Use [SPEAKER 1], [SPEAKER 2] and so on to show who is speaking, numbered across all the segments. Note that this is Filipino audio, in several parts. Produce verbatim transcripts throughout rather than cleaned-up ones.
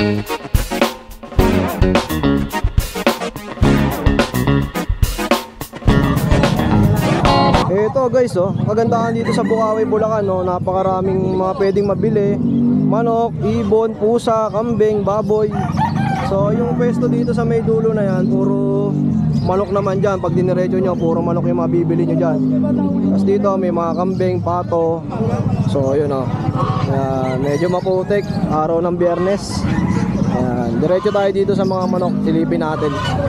[SPEAKER 1] Ito guys, oh, kagandahan dito sa Bukawi, Bulacan, no? Napakaraming mga pwedeng mabili. Manok, ibon, pusa, kambing, baboy. So yung pwesto dito sa may dulo na yan, puro manok naman dyan. Pag diniretso nyo, puro manok yung mabibili nyo dyan. Tapos dito may mga kambing, pato. So yun, oh. Ayan, medyo maputik, araw ng Biyernes. Ayan, diretso tayo dito sa mga manok, silipin natin.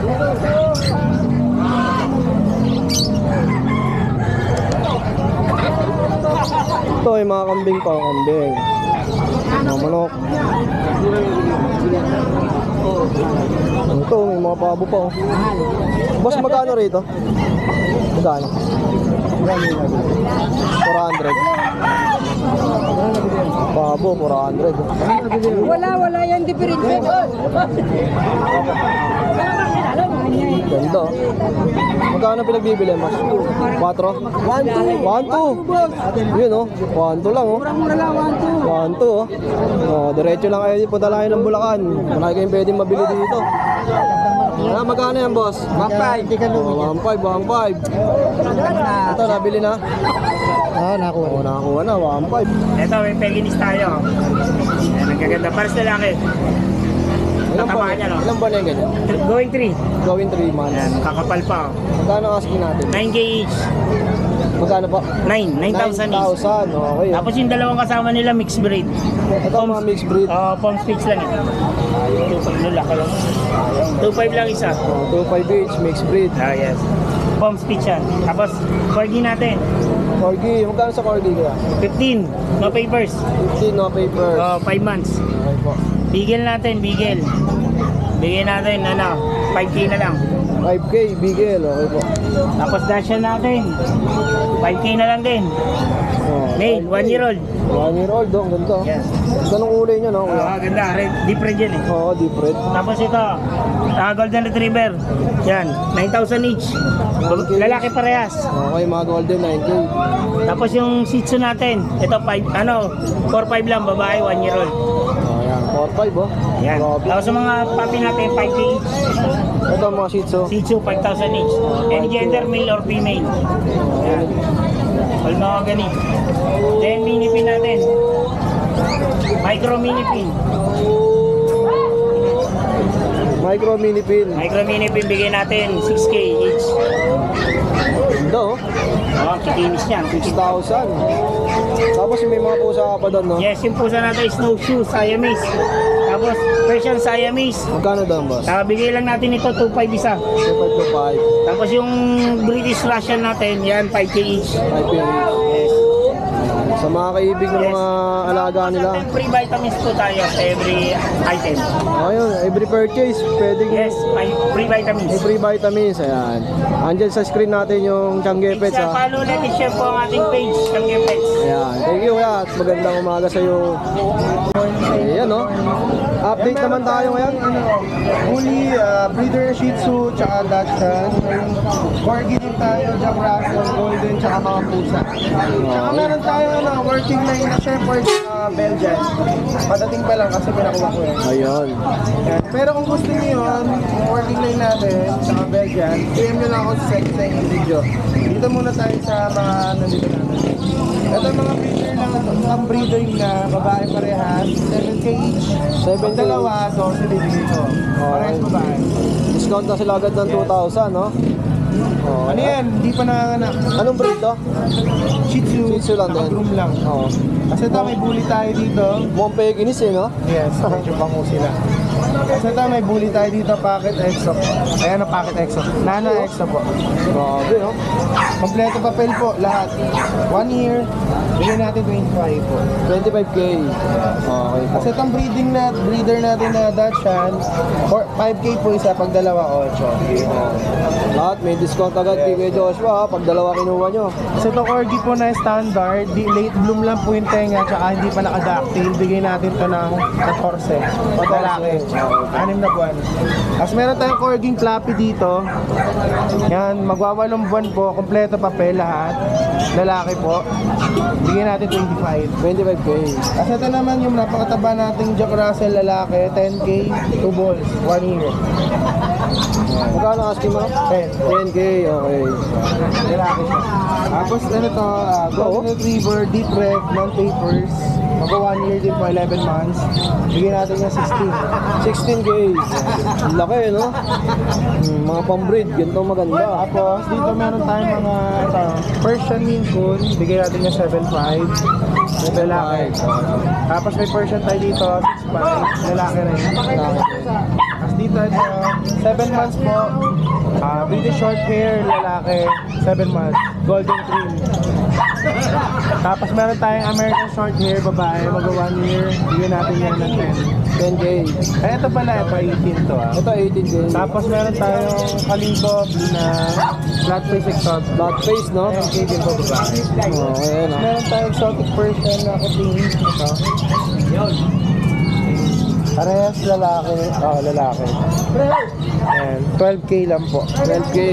[SPEAKER 1] Ito ay mga kambing pa, kambing. Mga manok. Ito, may mga pabo pa, oh. Boss, magkano rito? Magkano? four hundred. Pabo, four hundred.
[SPEAKER 2] Wala, wala yan diferensya.
[SPEAKER 1] Ganda. Magkano pinagbibili, mas? four? one two. one two. Yun, oh. one two lang, oh.
[SPEAKER 2] Mura lang, one two.
[SPEAKER 1] one two, oh. Oh, diretso lang kayo, punta lang kayo ng Bulacan. Marami kayong pwedeng mabili dito. Ah, magkano yan, boss?
[SPEAKER 2] one five.
[SPEAKER 1] Oh, one five, one five. Ito, nabili na?
[SPEAKER 2] Oo, nakuha.
[SPEAKER 1] Oo, nakakuha na, one five.
[SPEAKER 3] Ito, may peginis tayo. Ayan, ang gaganda. Para sa lalaki.
[SPEAKER 1] Ilang ba,
[SPEAKER 3] niya, no?
[SPEAKER 1] ilang ba na yung ganyan?
[SPEAKER 3] Going three.
[SPEAKER 1] Going three months.
[SPEAKER 3] Ayan, kakapal pa. Oh.
[SPEAKER 1] Magkano asking natin?
[SPEAKER 3] nine K each.
[SPEAKER 1] Magkano po?
[SPEAKER 3] nine. nine thousand each.
[SPEAKER 1] nine thousand, okay.
[SPEAKER 3] Tapos yung dalawang kasama nila, mixed breed.
[SPEAKER 1] Ito mga mixed breed.
[SPEAKER 3] Oo, uh, palm speaks lang ito. two five lalaki lang. two five lang isa.
[SPEAKER 1] Oh, two five each, mixed breed.
[SPEAKER 3] Ah, yes. Palm speaks yan. Tapos, corgi natin.
[SPEAKER 1] Corgi, magkano sa corgi kaya?
[SPEAKER 3] fifteen. No papers.
[SPEAKER 1] fifteen, no papers.
[SPEAKER 3] Oo, five months.
[SPEAKER 1] Okay po.
[SPEAKER 3] Bigel natin, bigel. Bigyan natin, ano, five K na lang.
[SPEAKER 1] five K, bigel, okay po.
[SPEAKER 3] Tapos dashan natin, five K na lang din.
[SPEAKER 1] Oh,
[SPEAKER 3] Male, one year old.
[SPEAKER 1] one year old, oh, ganda.
[SPEAKER 3] Yes.
[SPEAKER 1] Ganong kulay nyo, no?
[SPEAKER 3] Oo, uh, ganda. Red, deep red yan eh.
[SPEAKER 1] Oo, deep red.
[SPEAKER 3] Tapos ito, uh, golden retriever. Yan, nine thousand each. Lalaki parehas.
[SPEAKER 1] Okay, mga golden, nine K.
[SPEAKER 3] Tapos yung shih tzu natin, ito, five, ano, four five lang, babae, one year old.
[SPEAKER 1] Oh, yan, four five, oh.
[SPEAKER 3] Yan.
[SPEAKER 1] Grabe.
[SPEAKER 3] Tapos yung mga puppy natin, five K each.
[SPEAKER 1] Ito mga shih tzu.
[SPEAKER 3] Shih tzu, five thousand each. Any gender, male or female. Yan. All mga ganit. Then, mini pin natin. Micro mini pin.
[SPEAKER 1] Micro mini pin.
[SPEAKER 3] Micro mini pin, bigay natin six K each.
[SPEAKER 1] Ganda, oh.
[SPEAKER 3] Oh, kikinis niyan.
[SPEAKER 1] six thousand. Tapos may mga pusa ka pa doon, no?
[SPEAKER 3] Yes, yung pusa natin, snowshoe, Siamese. Tapos, Persian Siamese.
[SPEAKER 1] Magkano doon, boss?
[SPEAKER 3] Uh, bigay lang natin ito, two five isa.
[SPEAKER 1] two five to five.
[SPEAKER 3] Tapos yung British Russian natin, yan, five K each.
[SPEAKER 1] five K.
[SPEAKER 3] Yes.
[SPEAKER 1] Sa mga kaibig ng mga alaga nila.
[SPEAKER 3] Tapos free vitamins po tayo sa every item.
[SPEAKER 1] Ayun, every purchase, pwedeng
[SPEAKER 3] Yes, may free vitamins.
[SPEAKER 1] may free vitamins. Ayan. Andyan sa screen natin yung Changi Pets,
[SPEAKER 3] Sa
[SPEAKER 1] ha.
[SPEAKER 3] follow ulit i-share po ang ating page, Changi Pets.
[SPEAKER 1] Ayan. Thank you, kuya. At magandang umaga sa'yo. Ayan, no? Update naman tayo ngayon.
[SPEAKER 4] Bully, uh, breeder Shih Tzu, tsaka Dachshund. Corgi din tayo, Jack Russell, Golden, tsaka mga pusa. Tsaka meron tayo ano, working line na Shepherd, uh, Belgian. Padating pa lang kasi pinakuha ko eh.
[SPEAKER 1] Ayun.
[SPEAKER 4] Yan. Pero kung gusto niyo yun, yung working line natin, tsaka Belgian, P M nyo lang ako sa second sa yung video. Dito muna tayo sa mga nandito natin. Ito mga breeder na, ang breeder na babae parehas, seven K each.
[SPEAKER 1] seven K.
[SPEAKER 4] Dalawa, so silibigay ko. Parehas babae.
[SPEAKER 1] Discount na sila agad ng two thousand, no? Oh,
[SPEAKER 4] Ano yan? Hindi pa nanganganak.
[SPEAKER 1] Anong breed to?
[SPEAKER 4] Shih Tzu.
[SPEAKER 1] Shih Tzu lang din.
[SPEAKER 4] Naka-groom lang.
[SPEAKER 1] Oo.
[SPEAKER 4] Kasi ito may bully tayo dito.
[SPEAKER 1] Mukhang pekinis, eh, no?
[SPEAKER 4] Yes, medyo bango sila. Kasi ito may bully tayo dito, Pocket Exo. Ayan ang Pocket Exo. Nana Exo po.
[SPEAKER 1] Grabe, no?
[SPEAKER 4] Kompleto papel po, lahat. One year, bigyan natin twenty-five po.
[SPEAKER 1] twenty-five K. Okay po.
[SPEAKER 4] Kasi itong breeding na, breeder natin na Dachshund, five K po isa, pag dalawa, eight.
[SPEAKER 1] Lahat may discount agad kay Kuya Joshua, ha? Pag dalawa kinuha nyo.
[SPEAKER 4] Kasi itong Corgi po na standard, di, late bloom lang po yung tenga, tsaka hindi pa naka-ducktail, bigay natin ito ng fourteen. Pag lalaki, anim na buwan. Tapos meron tayong Corging Flappy dito. Yan, magwawalong buwan po, kompleto papel lahat. Lalaki po. Bigyan natin twenty-five.
[SPEAKER 1] twenty-five K.
[SPEAKER 4] Kasi ito naman yung napakataas taba nating Jack Russell lalaki, ten K, two balls, one year.
[SPEAKER 1] Magkano asking mo?
[SPEAKER 4] ten.
[SPEAKER 1] ten K, okay.
[SPEAKER 4] Lalaki siya. Tapos ano to, uh, Golden Retriever, deep red, non-papers. Mag one year din po, eleven months. Bigyan natin yung sixteen.
[SPEAKER 1] sixteen K. Ang laki, no? Hmm, mga pang-breed, ganito maganda.
[SPEAKER 4] Tapos dito meron tayong mga ito, Persian Maine Coon. Bigyan natin yung seven five. Lalaki. Tapos may Persian tayo dito, six five. Lalaki rin. Tapos dito ito, seven months po. Uh, British short hair, lalaki, seven months. Golden cream. Tapos meron tayong American short hair, babae, mag one year. Bigyan natin yan ng ten.
[SPEAKER 1] ten K.
[SPEAKER 4] Eh, ito pala, ito eighteen to ah.
[SPEAKER 1] Ito eighteen K.
[SPEAKER 4] Tapos meron tayong Kalimbo, blue na flat face exotic.
[SPEAKER 1] Black face, no?
[SPEAKER 4] ten K din po babae.
[SPEAKER 1] Okay, no?
[SPEAKER 4] Meron tayong exotic person na kuting. Ito. Parehas lalaki. Oh, lalaki. Ayan, twelve K lang po.
[SPEAKER 1] twelve K.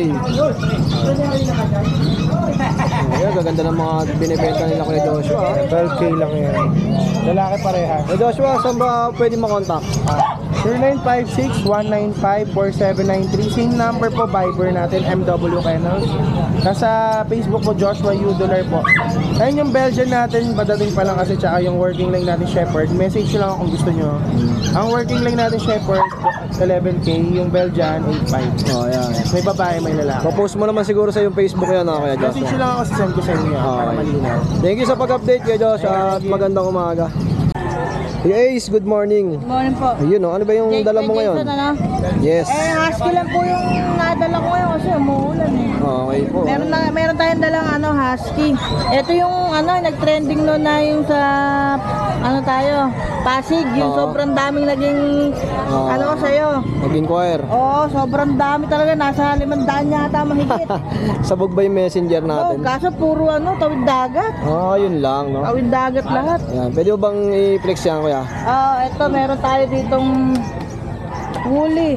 [SPEAKER 1] Ayan, gaganda ng mga binibenta nila kay Joshua. ah.
[SPEAKER 4] twelve K lang yan. Lalaki parehas.
[SPEAKER 1] Eh Joshua, saan ba pwede makontak?
[SPEAKER 4] zero nine five six, one nine five, four seven nine three. Same number po, Viber natin, M W Kennels. Nasa Facebook po, Joshua Udolar po. Ayun yung Belgian natin, padating pa lang kasi, tsaka yung working line natin, Shepherd. Message nyo lang kung gusto nyo. Ang working line natin, Shepherd, eleven K. Yung Belgian, eight five.
[SPEAKER 1] Oh, ayan.
[SPEAKER 4] May babae, may lalaki.
[SPEAKER 1] Papost mo naman siguro sa yung Facebook yan, ha, Kuya
[SPEAKER 4] Message nyo
[SPEAKER 1] Joshua.
[SPEAKER 4] lang ako, send ko sa inyo. Para
[SPEAKER 1] Okay.
[SPEAKER 4] malinaw.
[SPEAKER 1] Thank you sa pag-update, Kuya Joshua, at magandang umaga. Kuya Ace, good morning.
[SPEAKER 2] Morning po.
[SPEAKER 1] Ayun, oh, ano ba yung dala mo ngayon?
[SPEAKER 2] Jason, ano?
[SPEAKER 1] Yes.
[SPEAKER 2] Eh, husky lang po yung nadala ko ngayon kasi umuulan eh.
[SPEAKER 1] Okay po.
[SPEAKER 2] Meron na meron tayong dalang ano husky. Ito yung ano nag-trending noon na yung sa ano tayo, Pasig, yung
[SPEAKER 1] Oo.
[SPEAKER 2] sobrang daming naging
[SPEAKER 1] Oo.
[SPEAKER 2] ano ko sa'yo.
[SPEAKER 1] Mag-inquire.
[SPEAKER 2] Oo, sobrang dami talaga, nasa limandaan yata mahigit.
[SPEAKER 1] Sabog ba yung messenger
[SPEAKER 2] Oo,
[SPEAKER 1] natin?
[SPEAKER 2] kaso puro ano, tawid dagat.
[SPEAKER 1] Ah, yun lang, no?
[SPEAKER 2] Tawid dagat lahat.
[SPEAKER 1] Yan. Pwede mo bang i-flex yan, Kuya?
[SPEAKER 2] Ah, ito meron tayo ditong huli.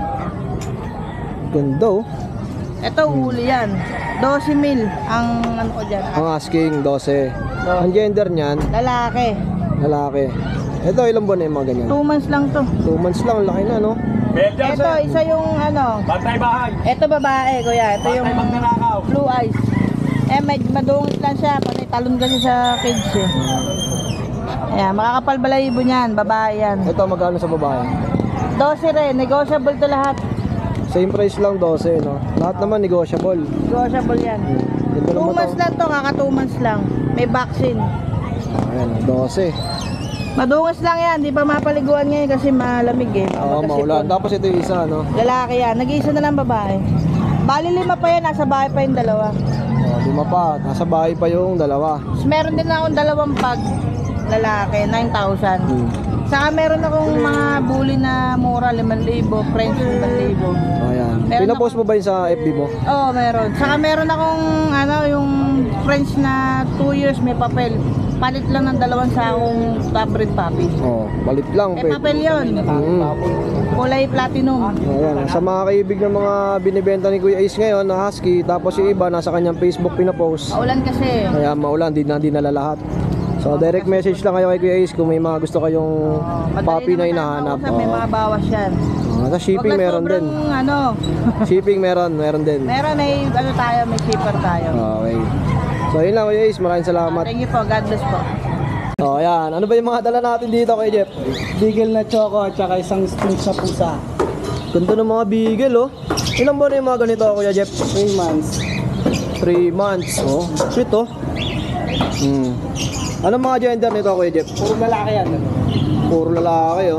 [SPEAKER 1] Ganda, oh.
[SPEAKER 2] Ito huli yan. twelve mil ang ano ko dyan.
[SPEAKER 1] Ang asking, twelve. Ang gender niyan,
[SPEAKER 2] Lalaki.
[SPEAKER 1] lalaki. Ito, ilang buwan na yung mga ganyan?
[SPEAKER 2] two months lang to.
[SPEAKER 1] Two months lang, laki na, no?
[SPEAKER 2] Ito, isa yung ano.
[SPEAKER 3] Bantay bahay.
[SPEAKER 2] Ito babae, kuya. Ito yung
[SPEAKER 3] Bantay magnanakaw.
[SPEAKER 2] blue eyes. Eh, may madungit lang siya. Panay talon kasi sa cage eh. Ayan, makakapal balayibo niyan. Babae yan.
[SPEAKER 1] Ito, magkano sa babae?
[SPEAKER 2] twelve rin. Negotiable to lahat.
[SPEAKER 1] Same price lang, twelve, no? Lahat naman negotiable.
[SPEAKER 2] Negotiable yan.
[SPEAKER 1] Ganda
[SPEAKER 2] two
[SPEAKER 1] naman
[SPEAKER 2] months
[SPEAKER 1] to.
[SPEAKER 2] lang to. Kaka two months lang. May vaccine.
[SPEAKER 1] Ayan, twelve.
[SPEAKER 2] Madungis lang yan. Di pa mapaliguan ngayon kasi malamig eh.
[SPEAKER 1] Oo, maulan. Tapos ito yung isa, no?
[SPEAKER 2] Lalaki yan. Nag-iisa na lang babae. Bali lima pa yan. Nasa bahay pa yung dalawa.
[SPEAKER 1] Oh, lima pa. Nasa bahay pa yung dalawa.
[SPEAKER 2] Tapos meron din akong dalawang pag lalaki, nine thousand.
[SPEAKER 1] Hmm.
[SPEAKER 2] Saka meron akong mga bully na mura, limang libo, French, limang libo.
[SPEAKER 1] Ayan.
[SPEAKER 2] Meron
[SPEAKER 1] Pinapost mo ba yun sa F B mo?
[SPEAKER 2] Oo, meron. Saka meron akong, ano, yung French na two years may papel. Palit lang ng dalawang sakong top breed puppy.
[SPEAKER 1] Oh, balit lang.
[SPEAKER 2] May
[SPEAKER 1] Pwede.
[SPEAKER 2] papel yun.
[SPEAKER 1] Mm.
[SPEAKER 2] Kulay platinum.
[SPEAKER 1] Ayan, sa mga kaibig ng mga binibenta ni Kuya Ace ngayon na husky, tapos yung iba nasa kanyang Facebook pinapost.
[SPEAKER 2] Maulan kasi.
[SPEAKER 1] Kaya maulan, di na di nalalahat. So direct message lang kayo kay Kuya Ace kung may mga gusto kayong
[SPEAKER 2] Madali
[SPEAKER 1] puppy na
[SPEAKER 2] naman
[SPEAKER 1] hinahanap.
[SPEAKER 2] nakausap, May mga bawas yan.
[SPEAKER 1] Oh, sa shipping
[SPEAKER 2] Wag lang
[SPEAKER 1] meron din.
[SPEAKER 2] sobrang, ano,
[SPEAKER 1] Shipping meron, meron din.
[SPEAKER 2] meron may, ano tayo, may shipper tayo.
[SPEAKER 1] Okay. So yun lang Kuya Ace, maraming salamat.
[SPEAKER 2] Thank you po. God bless po.
[SPEAKER 1] Oh, ayan. Ano ba yung mga dala natin dito kay Jeff?
[SPEAKER 4] Beagle na choco at saka isang string sa pusa.
[SPEAKER 1] Ganda ng mga beagle, oh. Ilang buwan na yung mga ganito, Kuya Jeff?
[SPEAKER 4] three months.
[SPEAKER 1] three months, oh. Sweet, oh. Hmm. Anong mga gender nito, Kuya Jeff?
[SPEAKER 4] Puro lalaki yan.
[SPEAKER 1] Puro lalaki, oh.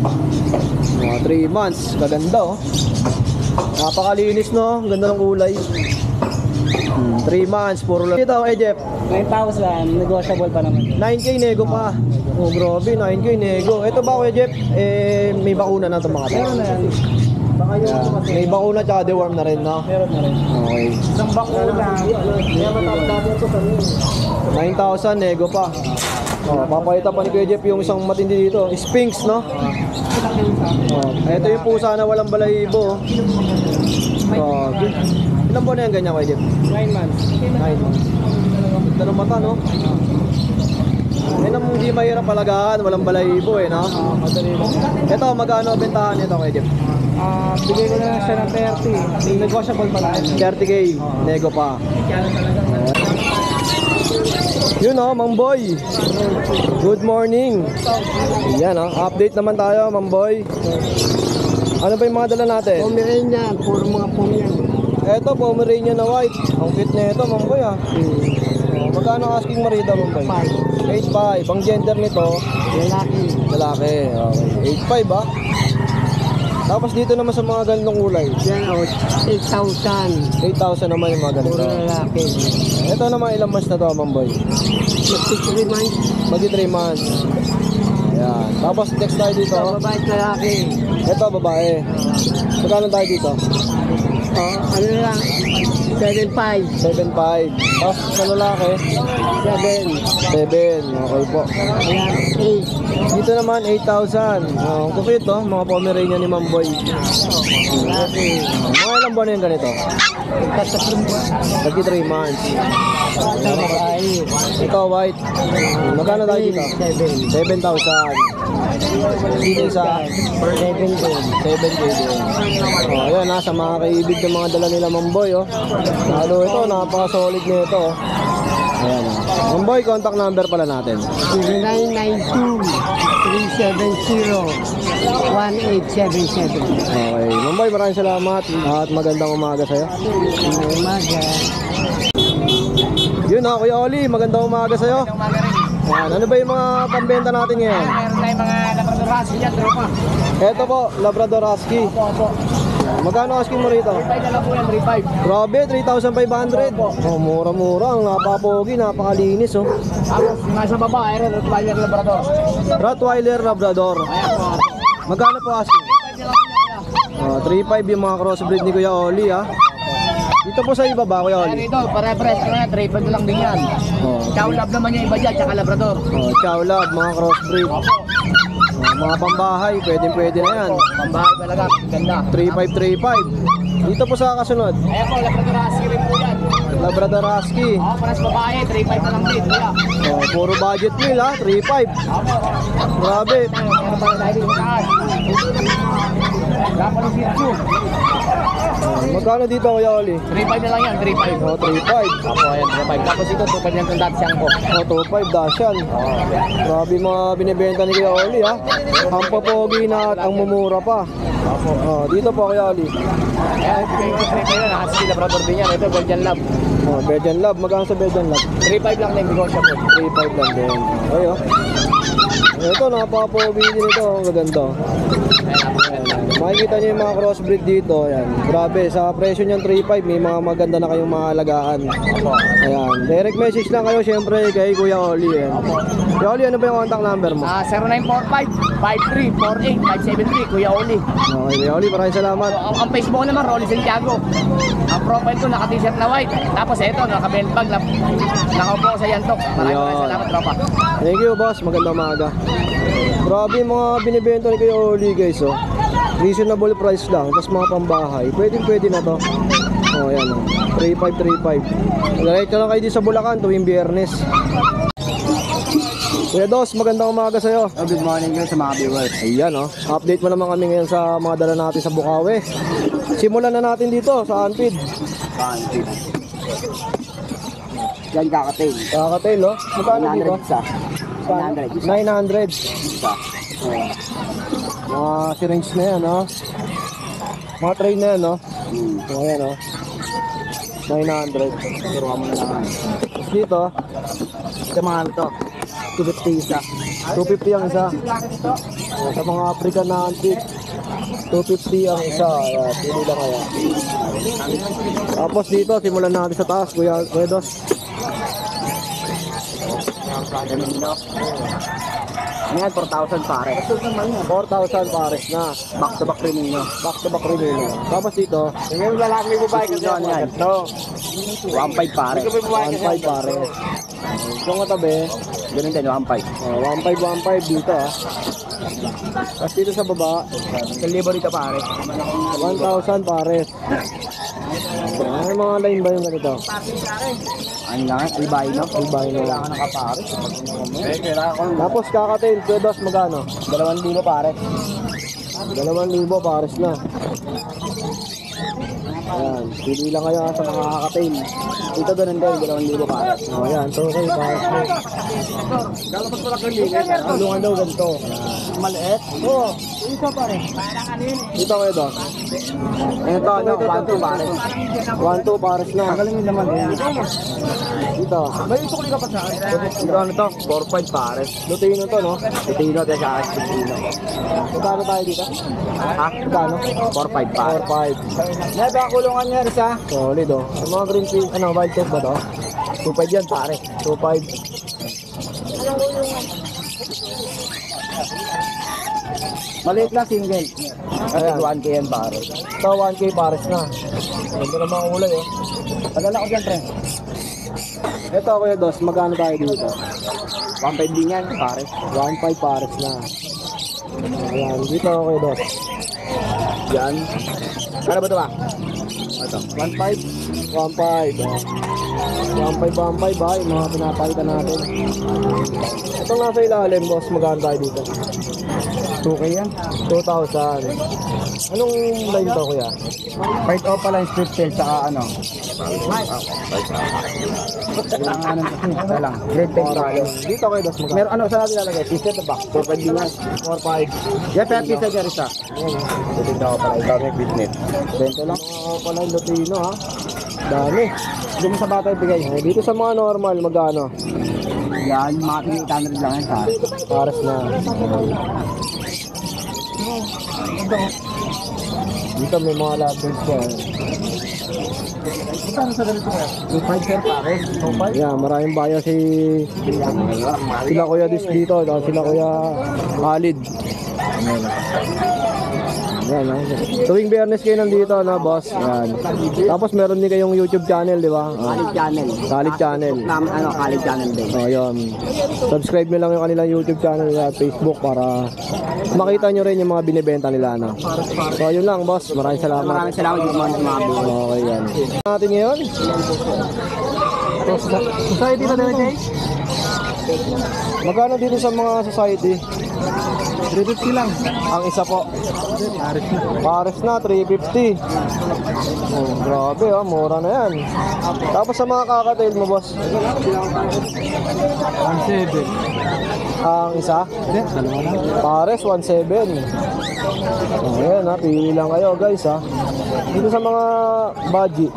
[SPEAKER 1] Mga three months. Gaganda, oh. Napakalinis, no? Ganda ng kulay. Hmm. three months, puro lalaki. Ito, Kuya Jeff.
[SPEAKER 4] nine thousand, negotiable pa naman.
[SPEAKER 1] nine K nego pa. Oh, grabe, nine K nego. Ito ba, Kuya Jeff? Eh, may bakuna na itong mga to.
[SPEAKER 4] Meron na yan. Baka yung
[SPEAKER 1] Yeah.
[SPEAKER 4] kasi.
[SPEAKER 1] May bakuna tsaka deworm na rin, no?
[SPEAKER 4] Meron na rin.
[SPEAKER 1] Okay.
[SPEAKER 4] Isang bakuna. Kaya matawag natin ito sa
[SPEAKER 1] nine thousand nego pa. Oh, papalitan pa ni Kuya Jeff yung isang matindi dito. Sphinx, no? Oh, ito yung pusa na walang balahibo. Oh. Okay. Ilan buwan na yan ganyan, Kuya Jeff?
[SPEAKER 4] nine months.
[SPEAKER 1] nine months. Ganda ng mata, no? Yan ang hindi mahirap palagaan, walang balahibo eh, no?
[SPEAKER 4] Ah, madali lang.
[SPEAKER 1] Ito, magkano bentahan nito kay Jeff?
[SPEAKER 4] Ah, bigay ko na lang siya ng thirty. Negotiable pa lang.
[SPEAKER 1] thirty K, nego pa. Yun oh, Mang Boy. Good morning. Yan oh, update naman tayo, Mang Boy. Ano ba yung mga dala natin?
[SPEAKER 2] Pomeranian, puro mga Pomeranian.
[SPEAKER 1] Eto, Pomeranian na white. Ang cute na ito, Mang Boy ah. Oh, magkano asking mo rito, Mang Boy? eight five. Ang gender nito,
[SPEAKER 2] Lalaki.
[SPEAKER 1] lalaki. Okay, eight five ah. Tapos dito naman sa mga ganitong kulay,
[SPEAKER 2] Yan o, eight thousand.
[SPEAKER 1] eight thousand naman yung mga ganito.
[SPEAKER 2] Puro lalaki.
[SPEAKER 1] Ito naman ilang months na to, Mang Boy?
[SPEAKER 2] sixty-three months.
[SPEAKER 1] Magi three months. Ayan. Tapos next tayo dito.
[SPEAKER 2] Ito, babae at lalaki.
[SPEAKER 1] Ito, babae. Magkano tayo dito?
[SPEAKER 2] Oh, ano na lang? seven five.
[SPEAKER 1] seven five. Tapos sa lalaki,
[SPEAKER 2] seven.
[SPEAKER 1] seven. Okay po.
[SPEAKER 2] Ayan, eight.
[SPEAKER 1] Dito naman, eight thousand. Oh, ang cute to, mga Pomeranian ni Mang Boy.
[SPEAKER 2] Lalaki.
[SPEAKER 1] Mga ilang buwan na yung ganito?
[SPEAKER 2] Tatlong buwan.
[SPEAKER 1] Magi three months.
[SPEAKER 2] Ito, babae.
[SPEAKER 1] Ito, white. Magkano tayo dito?
[SPEAKER 2] seven.
[SPEAKER 1] seven thousand. Dito isa,
[SPEAKER 2] seven din.
[SPEAKER 1] seven K din. Oh, ayan ha, sa mga kaibig ng mga dala nila Mang Boy, oh. Lalo ito, napaka-solid na ito, oh. Ayan, oh. Mang Boy, contact number pala natin.
[SPEAKER 2] zero nine nine two, three seven zero, one eight seven seven.
[SPEAKER 1] Okay, Mang Boy, maraming salamat at magandang umaga sa'yo.
[SPEAKER 2] Umaga.
[SPEAKER 1] Yun ha, Kuya Oli, magandang umaga sa'yo. Ayan, ano ba yung mga pambenta natin ngayon?
[SPEAKER 3] Meron tayong mga Labradorasi dyan, tropa.
[SPEAKER 1] Eto po, Labrador Husky.
[SPEAKER 3] Opo, opo.
[SPEAKER 1] Magkano asking mo rito?
[SPEAKER 3] three five na lang po yan, three five.
[SPEAKER 1] Grabe, three thousand five hundred. Oh, mura-mura, ang napapogi, napakalinis, oh.
[SPEAKER 3] Tapos, yung nasa baba, ayun, Rottweiler Labrador.
[SPEAKER 1] Rottweiler Labrador.
[SPEAKER 3] Ayan po.
[SPEAKER 1] Magkano po asking?
[SPEAKER 3] three five na lang po yan.
[SPEAKER 1] Oh, three five yung mga crossbreed ni Kuya Oli, ha. Dito po sa iba ba, Kuya
[SPEAKER 3] Ayan
[SPEAKER 1] Oli?
[SPEAKER 3] ito, pare-pres ko na yan, three five na lang din yan.
[SPEAKER 1] Oh,
[SPEAKER 3] Chow Lab naman yung iba dyan, tsaka Labrador.
[SPEAKER 1] oh, Chow Lab, mga crossbreed. Oh, mga pambahay, pwede-pwede na yan.
[SPEAKER 3] Pambahay talaga, ganda.
[SPEAKER 1] three five three five. Dito po sa kasunod,
[SPEAKER 3] Ayan po, Labradorasi rin po yan.
[SPEAKER 1] Labrador Husky.
[SPEAKER 3] Oo, paras babae, three five na lang din, kuya.
[SPEAKER 1] Oh, puro budget meal, ha, three five.
[SPEAKER 3] Opo.
[SPEAKER 1] Grabe.
[SPEAKER 3] Meron pala tayo dito sa taas. Dapat ng Shih
[SPEAKER 1] Oh, magkano dito, Kuya Oli?
[SPEAKER 3] three five na lang yan, three five.
[SPEAKER 1] Oh, three five.
[SPEAKER 3] Opo, ayan, three five. Tapos ito, two five yan kung dati siyang po.
[SPEAKER 1] Oh, two five, Dashan. Grabe mga binibenta ni Kuya Oli, ha. Ang papogi na at ang mumura pa. Oh, dito po, Kuya Oli.
[SPEAKER 3] Ayan, three five yun, Husky Labrador din yan. Ito, Belgian Lab.
[SPEAKER 1] Oh, Belgian Lab. Magkano sa Belgian Lab?
[SPEAKER 3] three five lang din, negotiable.
[SPEAKER 1] three five lang din. Okay, oh. Ito, napapogi din ito. Ang gaganda. Ayan, makikita niyo yung mga crossbreed dito. Ayan. Grabe, sa presyo niyan three five, may mga maganda na kayong mga alagaan.
[SPEAKER 3] Opo.
[SPEAKER 1] Ayan. Direct message lang kayo syempre kay Kuya Oli. Ayan. Kuya Oli, ano ba yung contact number mo?
[SPEAKER 3] Ah, zero nine four five, five three four eight, five seven three, Kuya Oli.
[SPEAKER 1] Okay, Kuya Oli, maraming salamat.
[SPEAKER 3] Ang, ang Facebook naman, Rolly Santiago. Ang profile ko, naka-t-shirt na white. Tapos ito, naka-belt bag. na- Nakaupo ko sa yantok. Maraming
[SPEAKER 1] Ayun.
[SPEAKER 3] maraming salamat, tropa.
[SPEAKER 1] Thank you, boss. Magandang umaga. Grabe yung mga binibenta ni Kuya Oli, guys, oh. Reasonable price lang, tapos mga pambahay. Pwede, pwede na to. Oh, ayan, oh. three five three five. Diretso lang kayo dito sa Bulacan tuwing Biyernes. Kuya Dos, magandang umaga sa'yo.
[SPEAKER 2] Oh, good morning guys sa mga viewers.
[SPEAKER 1] Ayan, oh. Update mo naman kami ngayon sa mga dala natin sa Bukawi. Simulan na natin dito sa Anpid.
[SPEAKER 2] Pantit. Yan kakatail.
[SPEAKER 1] Kakatail, oh. Magkano dito?
[SPEAKER 2] isa. nine hundred.
[SPEAKER 1] nine hundred.
[SPEAKER 2] Isa.
[SPEAKER 1] Mga syringe na yan, oh. Mga tray na yan, oh.
[SPEAKER 2] Hmm.
[SPEAKER 1] So, ayan, oh. nine hundred.
[SPEAKER 2] Turuan mo na lang.
[SPEAKER 1] Tapos dito,
[SPEAKER 2] Ito mga ano to. two fifty isa.
[SPEAKER 1] two fifty ang isa. Oh, sa mga African na antique, two fifty ang isa. Ayan, pili lang kaya. Tapos dito, simulan natin sa taas, Kuya, Kuya Dos.
[SPEAKER 2] Ano yan? four thousand pare.
[SPEAKER 1] four thousand pares na.
[SPEAKER 2] Back to back rin ninyo.
[SPEAKER 1] Back to back rin. Tapos dito,
[SPEAKER 2] Ngayon lalaki may babae kasi
[SPEAKER 1] yan, yan.
[SPEAKER 2] ito. one five pare.
[SPEAKER 1] one five pares. Itong katabi,
[SPEAKER 2] Ganun din, one five.
[SPEAKER 1] oh, one five one five dito, ah. Tapos dito sa baba,
[SPEAKER 2] Sa libo dito pare.
[SPEAKER 1] one thousand pares. Ano mga line ba yung ganito?
[SPEAKER 3] Ano lang, albino.
[SPEAKER 1] Albino.
[SPEAKER 3] Kailangan ng kapares. Eh, kailangan ko.
[SPEAKER 1] Tapos kakatail, kudos magano?
[SPEAKER 3] Dalawang libo pare.
[SPEAKER 1] Dalawang libo, pares na. Ayan, pili lang kayo sa mga kakatail.
[SPEAKER 3] Ito ganun din, dalawang libo pare.
[SPEAKER 1] O ayan, so okay, pares na.
[SPEAKER 3] Galapos pala kang libo. Tulungan daw ganito. Maliit? Oo. Ito pare.
[SPEAKER 1] Dito kayo dos.
[SPEAKER 3] Ito, ano, one two pare.
[SPEAKER 1] one two, pares na.
[SPEAKER 3] Magaling din naman eh.
[SPEAKER 1] Dito.
[SPEAKER 3] May isukli ka pa sa akin. Pero ano to? four five pare.
[SPEAKER 1] Lutino to, no?
[SPEAKER 3] Lutino, tayo sa akin. Lutino.
[SPEAKER 1] Magkano tayo dito?
[SPEAKER 3] Ha?
[SPEAKER 1] Magkano?
[SPEAKER 3] four five pare.
[SPEAKER 1] four five.
[SPEAKER 3] Nada, kulungan niya, Risa.
[SPEAKER 1] Solid, oh. Ang mga green tea, ano, wild test ba to?
[SPEAKER 3] two five yan pare.
[SPEAKER 1] two five.
[SPEAKER 3] Maliit lang single. Kasi
[SPEAKER 1] Ayan.
[SPEAKER 3] one K yan pare.
[SPEAKER 1] Ito, one K pares na. Ganda ng mga kulay, oh.
[SPEAKER 3] Tagal ako dyan, pre.
[SPEAKER 1] Ito, kuya dos, magkano tayo dito?
[SPEAKER 3] one five din yan pare.
[SPEAKER 1] one five pares na. Ayan, dito, kuya dos.
[SPEAKER 3] Yan. Ano ba ito ba? Ito.
[SPEAKER 1] one five. one five, oh. one five, one five, ba? Yung mga pinapalitan natin. Ito nasa ilalim, boss, magkano tayo dito?
[SPEAKER 3] two K yan.
[SPEAKER 1] two thousand. Anong line to, kuya?
[SPEAKER 3] Fight off pala yung split tail tsaka ano. Kailangan ano ito lang. Red tail pare.
[SPEAKER 1] Dito, kuya dos, magkano?
[SPEAKER 3] Meron ano saan natin lalagay? T-shirt na ba? two five din yan.
[SPEAKER 1] four five.
[SPEAKER 3] Yan, pero pisa dyan isa. Titignan ko pala. Ikaw may business. Bento lang.
[SPEAKER 1] Mga pala yung Lutino, ha? Dami.
[SPEAKER 3] Hindi mo sa bata ibigay.
[SPEAKER 1] Eh, dito sa mga normal, magkano?
[SPEAKER 3] Yan, mga eight hundred lang yan pare.
[SPEAKER 1] Pares na. Dito may mga lovebirds ko. eh.
[SPEAKER 3] Ito sa ganito kaya? two five sir pare. two five?
[SPEAKER 1] Yeah, maraming bayo si sila Kuya Dis dito, tapos sila Kuya Khalid. Yan, ah. Tuwing Biyernes kayo nandito, na boss. Yan. Tapos meron din kayong YouTube channel, di ba? Ah,
[SPEAKER 3] Khalid channel.
[SPEAKER 1] Khalid channel.
[SPEAKER 3] Nam, ano, Khalid channel din.
[SPEAKER 1] Oh, yun. Subscribe nyo lang yung kanilang YouTube channel at Facebook para makita nyo rin yung mga binibenta nila, no? So, yun lang, boss. Maraming salamat.
[SPEAKER 3] Maraming salamat yung mga mga buhay.
[SPEAKER 1] Okay, yan. Natin ngayon.
[SPEAKER 3] Society na din, Jay?
[SPEAKER 1] Magkano dito sa mga society?
[SPEAKER 3] three fifty lang.
[SPEAKER 1] Ang isa po.
[SPEAKER 3] Paris na.
[SPEAKER 1] Pares na, three fifty. Oh, grabe, oh, mura na yan. Tapos sa mga kakatail mo, boss?
[SPEAKER 3] one seven.
[SPEAKER 1] Ang isa?
[SPEAKER 3] Hindi, dalawa lang.
[SPEAKER 1] Pares, one seven. Oh, ayan, ha, pili lang kayo, guys, ha. Dito sa mga budget,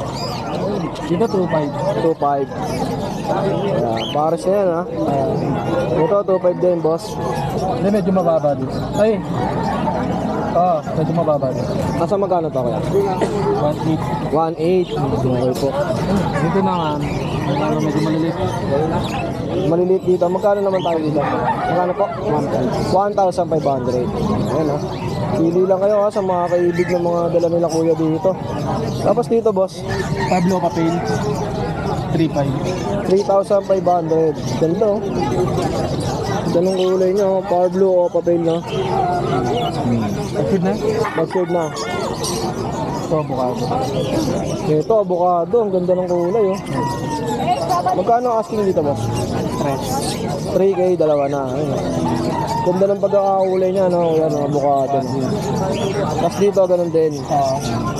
[SPEAKER 3] Dito two five.
[SPEAKER 1] two five. Ayan, pares na yan, ha. Ayan. Ito, two five din, boss.
[SPEAKER 3] Hindi, medyo mababa dito. Ay! Oo, oh, medyo mababa dito.
[SPEAKER 1] Nasa magkano to, kaya?
[SPEAKER 3] one eight.
[SPEAKER 1] one eight. Okay po.
[SPEAKER 3] Dito na nga. Ano, medyo maliliit.
[SPEAKER 1] Maliliit dito. Magkano naman tayo dito? Magkano po? one thousand five hundred. Ayan, ha. Pili lang kayo, ha, sa mga kaibig ng mga dala nila kuya dito. Tapos dito, boss,
[SPEAKER 3] Pablo Papel. three five.
[SPEAKER 1] three thousand five hundred. Ganda, oh. Ganong kulay nyo, oh. Power blue o papel, no?
[SPEAKER 3] Kapit na?
[SPEAKER 1] Mag-shade na.
[SPEAKER 3] Ito, bukado.
[SPEAKER 1] Ito, avocado. Ang ganda ng kulay, oh. Magkano ang asking dito, boss? three K, dalawa na. Ayun, oh. Ganda ng pagkakakulay niya, no? Yan, oh, avocado. No? Tapos dito, ganun din.
[SPEAKER 3] Oo.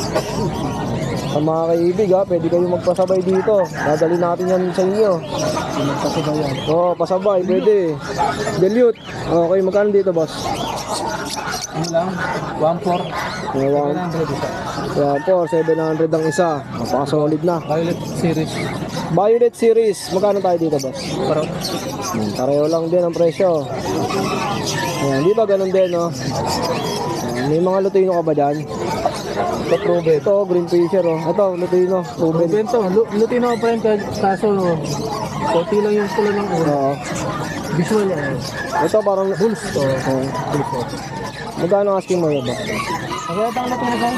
[SPEAKER 1] Sa mga kaibig, ha, pwede kayo magpasabay dito. Dadali natin yan sa inyo.
[SPEAKER 3] Magpasabay yan.
[SPEAKER 1] Oo, pasabay, pwede. Dilute. Okay, magkano dito, boss?
[SPEAKER 3] Ano lang? one four.
[SPEAKER 1] Ayan, Ayan po, seven hundred ang isa. Napaka-solid na.
[SPEAKER 3] Violet series.
[SPEAKER 1] Violet series, magkano tayo dito, boss?
[SPEAKER 3] Pero,
[SPEAKER 1] Hmm, pareho lang din ang presyo. Ayan, di ba ganun din, no? Ayan, may mga Lutino ka ba dyan? Ito, Proven. Ito, Green Fisher, oh. Ito, Lutino, Proven.
[SPEAKER 3] Bento, Lutino pa rin kaso konti lang yung pula ng ulo.
[SPEAKER 1] Oo.
[SPEAKER 3] Visual yan.
[SPEAKER 1] Ito, parang Bulls. Oo. Oh, magkano asking mo yun, boss?
[SPEAKER 3] Kaya tang Lutino guys?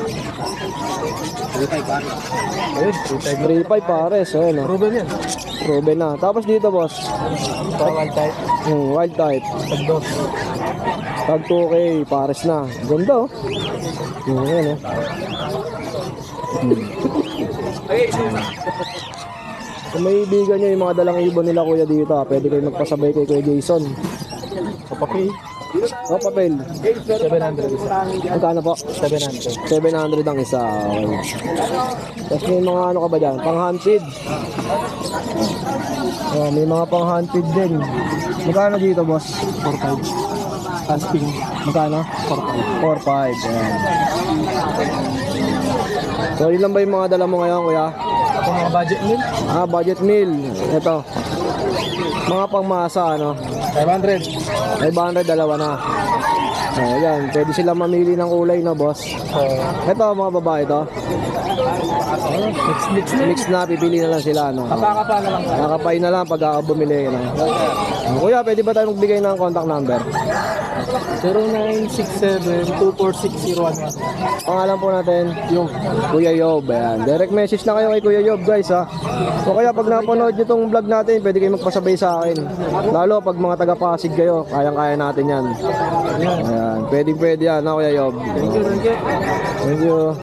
[SPEAKER 3] three five pare.
[SPEAKER 1] Ayun, three five pares, ayun, oh.
[SPEAKER 3] Proven yan.
[SPEAKER 1] Proven na. Tapos dito, boss,
[SPEAKER 3] Ito, wild type.
[SPEAKER 1] hmm, wild type.
[SPEAKER 3] Tagdos.
[SPEAKER 1] Tag two K, pares na. Ganda, oh. Yun, yan, oh. Kung may ibigan nyo yung mga dalang ibon nila kuya dito, ah, pwede kayo magpasabay kay Kuya Jason.
[SPEAKER 4] Okay.
[SPEAKER 1] O, papel.
[SPEAKER 4] seven hundred.
[SPEAKER 1] Magkano po?
[SPEAKER 4] seven hundred.
[SPEAKER 1] seven hundred ang isa. Okay. Tapos may mga ano ka ba dyan? Pang-hunted. Oh, may mga pang-hunted din. Magkano dito, boss?
[SPEAKER 4] four five. Asking.
[SPEAKER 1] Magkano? four five. Ayan. So, yun lang ba yung mga dala mo ngayon, kuya?
[SPEAKER 4] Ito mga budget meal.
[SPEAKER 1] Ah, budget meal. Ito. Mga pangmasa, ano?
[SPEAKER 4] five hundred.
[SPEAKER 1] five hundred, dalawa na. Ayan, pwede silang mamili ng kulay, no, boss?
[SPEAKER 4] So,
[SPEAKER 1] Ito, mga babae to.
[SPEAKER 4] mix mix na.
[SPEAKER 1] Mix na, pipili na lang sila, no?
[SPEAKER 4] Kapaka na lang.
[SPEAKER 1] Nakapay na lang pag bumili, no? Kuya, pwede ba tayo magbigay ng contact number?
[SPEAKER 4] zero nine six seven two four six zero one one.
[SPEAKER 1] Pangalan po natin, yung Kuya Yob. Ayan. Direct message na kayo kay Kuya Yob, guys, ha. O kaya pag napanood nyo tong vlog natin, pwede kayo magpasabay sa akin. Lalo pag mga taga-Pasig kayo, kayang-kaya natin yan. Ayan. Pwede pwede yan, ha, Kuya Yob.
[SPEAKER 4] Thank you, thank you.
[SPEAKER 1] Thank you.